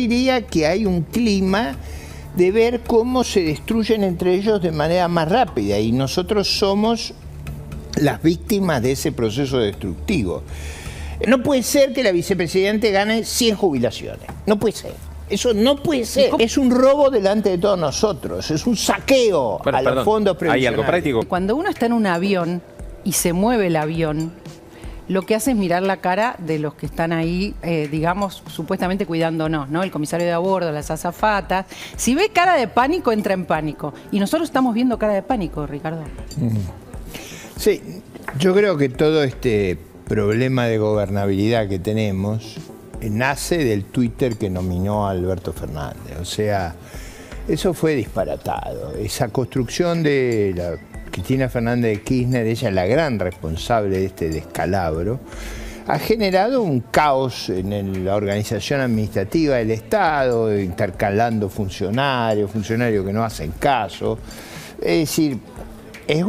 diría que hay un clima de ver cómo se destruyen entre ellos de manera más rápida y nosotros somos las víctimas de ese proceso destructivo. No puede ser que la vicepresidenta gane 100 jubilaciones, no puede ser. Eso no puede ser. Es un robo delante de todos nosotros, es un saqueo a los fondos previsionales. ¿Hay algo práctico? Cuando uno está en un avión y se mueve el avión, lo que hace es mirar la cara de los que están ahí, digamos, supuestamente cuidándonos, ¿no? El comisario de a bordo, las azafatas. Si ve cara de pánico, entra en pánico. Y nosotros estamos viendo cara de pánico, Ricardo. Sí, yo creo que todo este problema de gobernabilidad que tenemos nace del Twitter que nominó a Alberto Fernández. O sea, eso fue disparatado. Esa construcción de la Cristina Fernández de Kirchner, ella es la gran responsable de este descalabro, ha generado un caos en la organización administrativa del Estado, intercalando funcionarios que no hacen caso. Es decir, es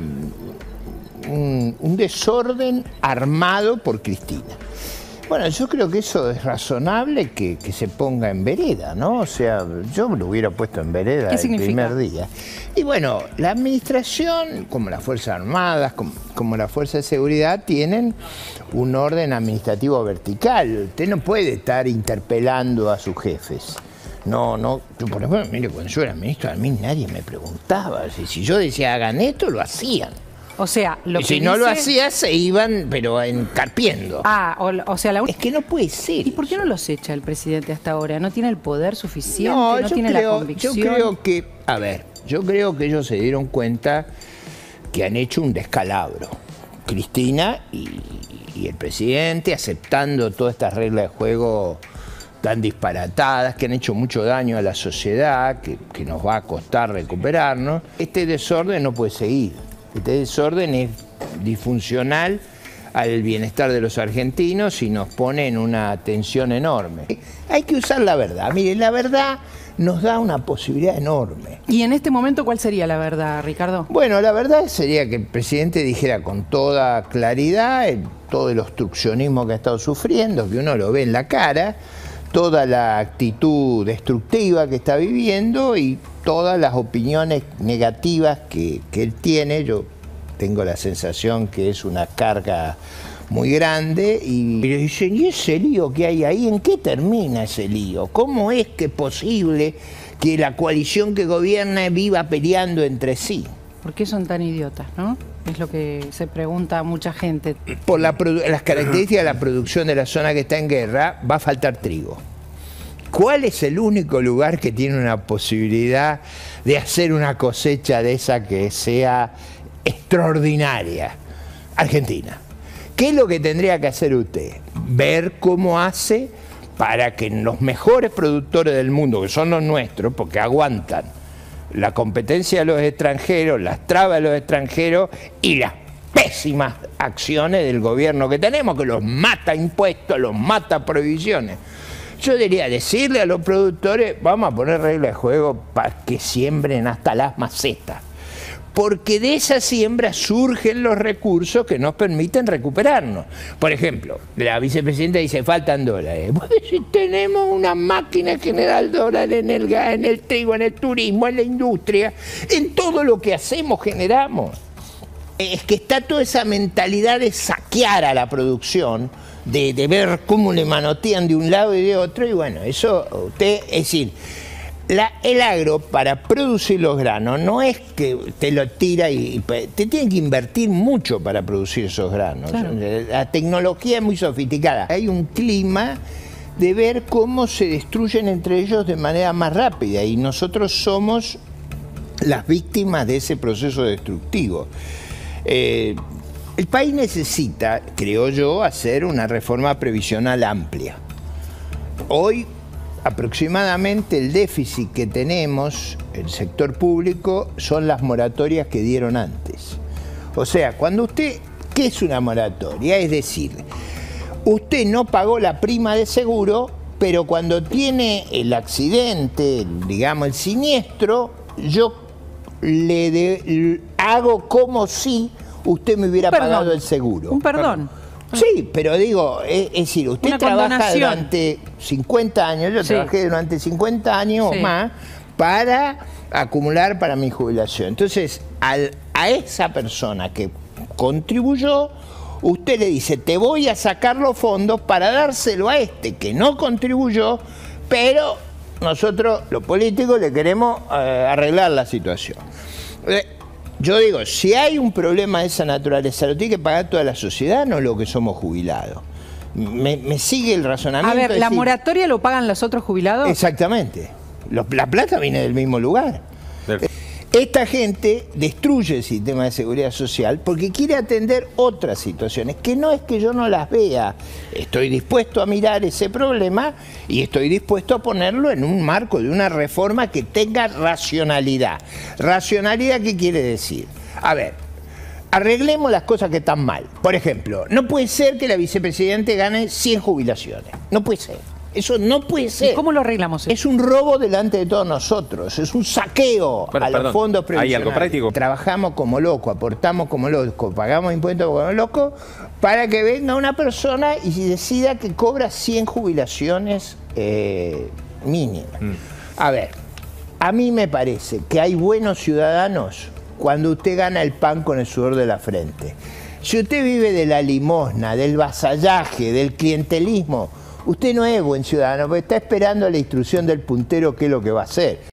un desorden armado por Cristina. Bueno, yo creo que eso es razonable que se ponga en vereda, ¿no? O sea, yo me lo hubiera puesto en vereda el primer día. Y bueno, la administración, como las Fuerzas Armadas, como la Fuerza de Seguridad, tienen un orden administrativo vertical. Usted no puede estar interpelando a sus jefes. No, yo por ejemplo, mire, cuando yo era ministro, a mí nadie me preguntaba. Si yo decía hagan esto, lo hacían. O sea, lo y que si no dice... lo hacía, se iban, pero encarpiendo. O sea, es que no puede ser. ¿Y por qué no los echa el presidente hasta ahora? ¿No tiene el poder suficiente? ¿No tiene la convicción? Yo creo que, yo creo que ellos se dieron cuenta que han hecho un descalabro. Cristina y el presidente aceptando todas estas reglas de juego tan disparatadas, que han hecho mucho daño a la sociedad, que nos va a costar recuperarnos. Este desorden no puede seguir. Este desorden es disfuncional al bienestar de los argentinos y nos pone en una tensión enorme. Hay que usar la verdad. Mire, la verdad nos da una posibilidad enorme. ¿Y en este momento cuál sería la verdad, Ricardo? Bueno, la verdad sería que el presidente dijera con toda claridad todo el obstruccionismo que ha estado sufriendo, que uno lo ve en la cara, toda la actitud destructiva que está viviendo y todas las opiniones negativas que él tiene. Yo tengo la sensación que es una carga muy grande y dicen, ¿y ese lío que hay ahí? ¿En qué termina ese lío? ¿Cómo es que es posible que la coalición que gobierna viva peleando entre sí? ¿Por qué son tan idiotas, no? Es lo que se pregunta mucha gente. Por las características de la producción de la zona que está en guerra, va a faltar trigo. ¿Cuál es el único lugar que tiene una posibilidad de hacer una cosecha de esa que sea extraordinaria? Argentina. ¿Qué es lo que tendría que hacer usted? Ver cómo hace para que los mejores productores del mundo, que son los nuestros, porque aguantan la competencia de los extranjeros, las trabas de los extranjeros y las pésimas acciones del gobierno que tenemos, que los mata impuestos, los mata prohibiciones. Yo diría decirle a los productores, vamos a poner reglas de juego para que siembren hasta las macetas. Porque de esa siembra surgen los recursos que nos permiten recuperarnos. Por ejemplo, la vicepresidenta dice, faltan dólares. Bueno, si tenemos una máquina que genera dólares en el gas, en el trigo, en el turismo, en la industria, en todo lo que hacemos generamos. Es que está toda esa mentalidad de saquear a la producción, de ver cómo le manotean de un lado y de otro, y bueno, eso usted, es decir, el agro para producir los granos no es que te lo tira y te tiene que invertir mucho para producir esos granos. Claro. La tecnología es muy sofisticada. Hay un clima de ver cómo se destruyen entre ellos de manera más rápida y nosotros somos las víctimas de ese proceso destructivo. El país necesita, creo yo, hacer una reforma previsional amplia. Hoy, aproximadamente el déficit que tenemos, el sector público, son las moratorias que dieron antes. O sea, cuando usted, ¿qué es una moratoria? Es decir, usted no pagó la prima de seguro, pero cuando tiene el accidente, digamos el siniestro, yo le hago como si usted me hubiera pagado el seguro. Un perdón. Sí, pero digo, es decir, usted Una trabaja condonación. durante 50 años, yo Sí. trabajé durante 50 años Sí. o más para acumular para mi jubilación. Entonces, a esa persona que contribuyó, usted le dice, te voy a sacar los fondos para dárselo a este que no contribuyó, pero nosotros, los políticos, le queremos arreglar la situación. Yo digo, si hay un problema de esa naturaleza, lo tiene que pagar toda la sociedad, no lo que somos jubilados. Me sigue el razonamiento. A ver, de ¿la decir- moratoria lo pagan los otros jubilados? Exactamente. La plata viene del mismo lugar. Perfecto. Esta gente destruye el sistema de seguridad social porque quiere atender otras situaciones, que no es que yo no las vea. Estoy dispuesto a mirar ese problema y estoy dispuesto a ponerlo en un marco de una reforma que tenga racionalidad. ¿Racionalidad qué quiere decir? A ver, arreglemos las cosas que están mal. Por ejemplo, no puede ser que la vicepresidente gane 100 jubilaciones. No puede ser. Eso no puede ser. ¿Y cómo lo arreglamos? Es un robo delante de todos nosotros, es un saqueo Bueno, a los perdón, fondos ¿hay previsionales. algo práctico? Trabajamos como locos, aportamos como locos, pagamos impuestos como locos, para que venga una persona y decida que cobra 100 jubilaciones mínimas. A ver, a mí me parece que hay buenos ciudadanos cuando usted gana el pan con el sudor de la frente. Si usted vive de la limosna, del vasallaje, del clientelismo, usted no es buen ciudadano, porque está esperando la instrucción del puntero qué es lo que va a hacer.